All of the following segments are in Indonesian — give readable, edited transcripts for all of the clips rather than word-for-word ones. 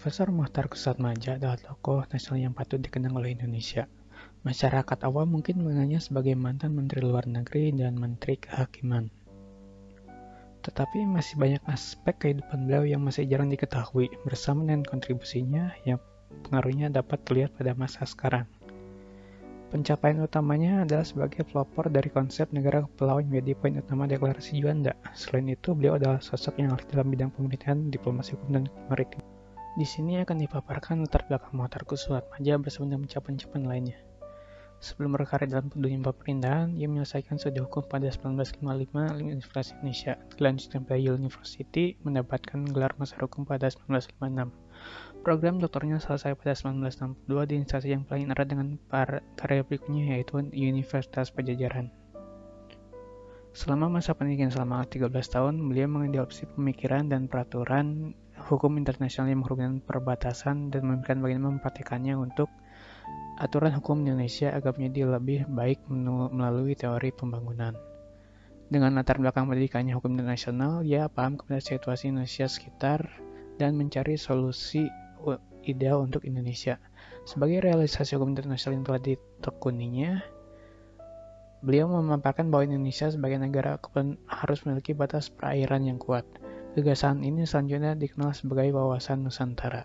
Profesor Mochtar Kusatmaja adalah tokoh nasional yang patut dikenang oleh Indonesia. Masyarakat awam mungkin mengenalnya sebagai mantan Menteri Luar Negeri dan Menteri Kehakiman. Tetapi masih banyak aspek kehidupan beliau yang masih jarang diketahui, bersama dengan kontribusinya yang pengaruhnya dapat terlihat pada masa sekarang. Pencapaian utamanya adalah sebagai pelopor dari konsep negara kepulauan menjadi poin utama deklarasi Juanda. Selain itu, beliau adalah sosok yang ahli dalam bidang pemerintahan, diplomasi hukum, dan maritim. Di sini akan dipaparkan latar belakang Mochtar Kusatmaja bersama dengan pencapaian-pencapaian lainnya. Sebelum berkarya dalam dunia pemerintahan, ia menyelesaikan studi hukum pada 1955 di Universitas Indonesia. Dilanjutkan pada Yale University, mendapatkan gelar Master Hukum pada 1956. Program doktornya selesai pada 1962 di instansi yang paling erat dengan karya berikutnya, yaitu Universitas Padjadjaran. Selama masa pendidikan selama 13 tahun, beliau mengadopsi pemikiran dan peraturan hukum internasional yang menghubungkan perbatasan dan memikirkan bagaimana mempraktikkannya untuk aturan hukum Indonesia agar menjadi lebih baik melalui teori pembangunan. Dengan latar belakang pendidikannya hukum internasional, ia paham kepada situasi Indonesia sekitar dan mencari solusi ideal untuk Indonesia. Sebagai realisasi hukum internasional yang telah ditekuninya, beliau memaparkan bahwa Indonesia sebagai negara harus memiliki batas perairan yang kuat. Gagasan ini selanjutnya dikenal sebagai Wawasan Nusantara.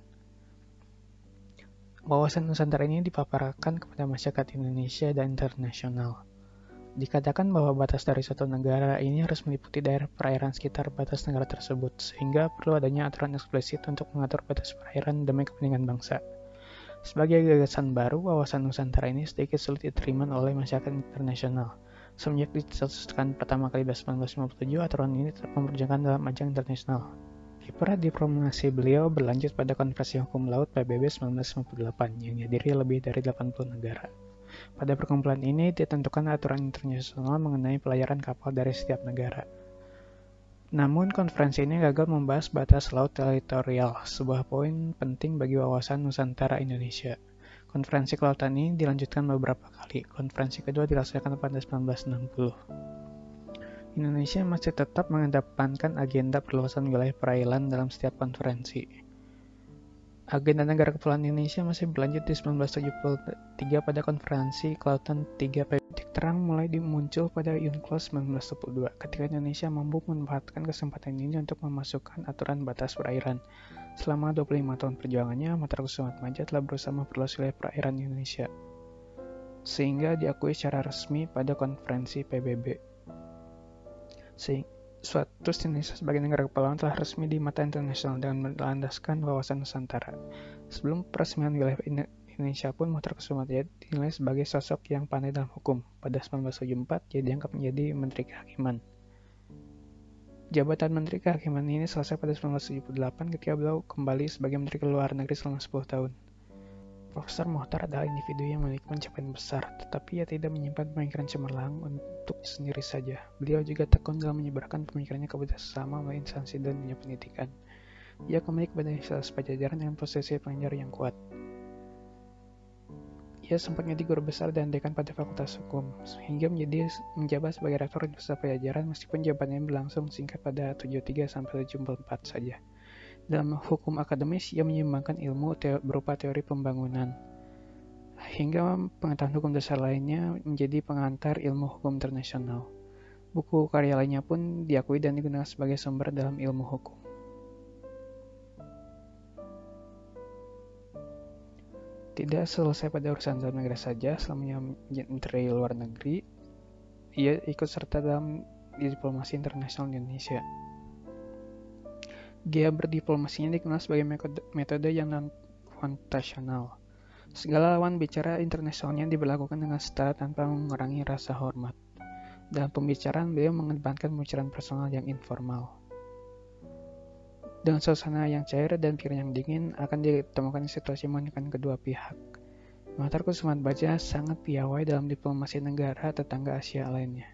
Wawasan Nusantara ini dipaparkan kepada masyarakat Indonesia dan internasional. Dikatakan bahwa batas dari suatu negara ini harus meliputi daerah perairan sekitar batas negara tersebut, sehingga perlu adanya aturan eksplisit untuk mengatur batas perairan demi kepentingan bangsa. Sebagai gagasan baru, Wawasan Nusantara ini sedikit sulit diterima oleh masyarakat internasional. Semenjak dicetuskan pertama kali pada 1957, aturan ini tetap memperjuangkan dalam ajang internasional. Kiprah diplomasi beliau berlanjut pada Konferensi Hukum Laut PBB 1958 yang dihadiri lebih dari 80 negara. Pada perkumpulan ini ditentukan aturan internasional mengenai pelayaran kapal dari setiap negara. Namun konferensi ini gagal membahas batas laut teritorial, sebuah poin penting bagi wawasan Nusantara Indonesia. Konferensi kelautan ini dilanjutkan beberapa kali. Konferensi kedua dilaksanakan pada 1960. Indonesia masih tetap mengedepankan agenda perluasan wilayah perairan dalam setiap konferensi. Agenda negara kepulauan Indonesia masih berlanjut di 1973 pada Konferensi Kelautan 3 PBB. Titik terang mulai muncul pada UNCLOS 1972 ketika Indonesia mampu memanfaatkan kesempatan ini untuk memasukkan aturan batas perairan. Selama 25 tahun perjuangannya, Mochtar Kusatmaja telah berusaha memperluas wilayah perairan Indonesia sehingga diakui secara resmi pada Konferensi PBB. Status Indonesia sebagai negara kepulauan telah resmi di mata internasional dengan melandaskan Wawasan Nusantara. Sebelum peresmian wilayah Indonesia pun, Mochtar Kusatmaja dinilai sebagai sosok yang pandai dalam hukum. Pada 1974, ia diangkat menjadi Menteri Kehakiman. Jabatan Menteri Kehakiman ini selesai pada 1978 ketika beliau kembali sebagai Menteri Luar Negeri selama 10 tahun. Profesor Mochtar adalah individu yang memiliki pencapaian besar, tetapi ia tidak menyimpan pemikiran cemerlang untuk sendiri saja. Beliau juga tekun dalam menyebarkan pemikirannya kepada sesama melalui instansi dan dunia pendidikan. Ia kembali kepada Universitas Padjadjaran dengan posisi pengajar yang kuat. Ia sempat menjadi guru besar dan dekan pada Fakultas Hukum, hingga menjabat sebagai rektor Universitas Padjadjaran meskipun jabatannya berlangsung singkat pada 73-74 saja. Dalam hukum akademis, ia menyumbangkan ilmu berupa teori pembangunan, hingga pengetahuan hukum dasar lainnya menjadi pengantar ilmu hukum internasional. Buku karya lainnya pun diakui dan digunakan sebagai sumber dalam ilmu hukum. Tidak selesai pada urusan dalam negara saja, selama menjadi Menteri Luar Negeri, ia ikut serta dalam diplomasi internasional di Indonesia. Gaya berdiplomasinya dikenal sebagai metode yang non-konfrontasional. Segala lawan bicara internasionalnya diberlakukan dengan setara tanpa mengurangi rasa hormat. Dalam pembicaraan, beliau mengedepankan pembicaraan personal yang informal. Dengan suasana yang cair dan pikiran yang dingin, akan ditemukan situasi menguntungkan kedua pihak. Mochtar Kusatmaja sangat piawai dalam diplomasi negara tetangga Asia lainnya.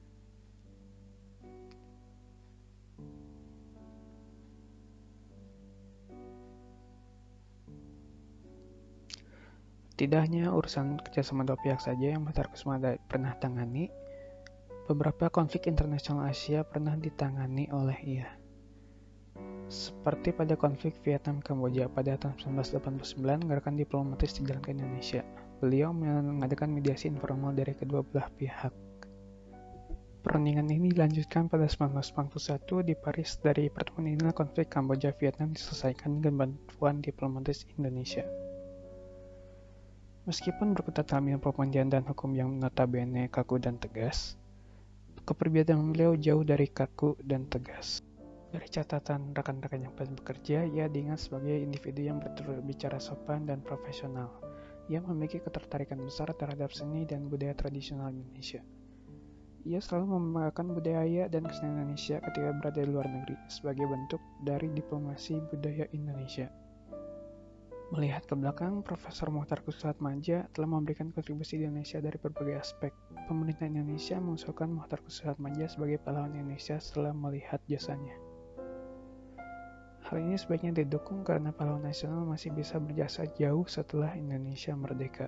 Tidak hanya urusan kerjasama dua pihak saja yang Mochtar Kusatmaja pernah tangani, beberapa konflik internasional Asia pernah ditangani oleh ia. Seperti pada konflik Vietnam-Kamboja pada tahun 1989, gerakan diplomatis dijalankan Indonesia. Beliau mengadakan mediasi informal dari kedua belah pihak. Perundingan ini dilanjutkan pada 1991 di Paris. Dari pertemuan inilah konflik Kamboja-Vietnam diselesaikan dengan bantuan diplomatis Indonesia. Meskipun berkutat dalam ilmu pemerintahan dan hukum yang notabene kaku dan tegas, kepribadian beliau jauh dari kaku dan tegas. Dari catatan rekan-rekan yang bekerja, ia diingat sebagai individu yang berbicara sopan dan profesional. Ia memiliki ketertarikan besar terhadap seni dan budaya tradisional Indonesia. Ia selalu membanggakan budaya dan kesenian Indonesia ketika berada di luar negeri sebagai bentuk dari diplomasi budaya Indonesia. Melihat ke belakang, Profesor Mokhtar Kussudiatmadja telah memberikan kontribusi di Indonesia dari berbagai aspek. Pemerintah Indonesia mengusulkan Mokhtar Kussudiatmadja sebagai pahlawan Indonesia setelah melihat jasanya. Hal ini sebaiknya didukung karena pahlawan nasional masih bisa berjasa jauh setelah Indonesia merdeka.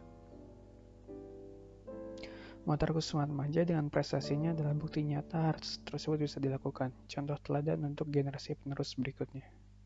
Mokhtar Kussudiatmadja dengan prestasinya adalah bukti nyata hal tersebut bisa dilakukan, contoh teladan untuk generasi penerus berikutnya.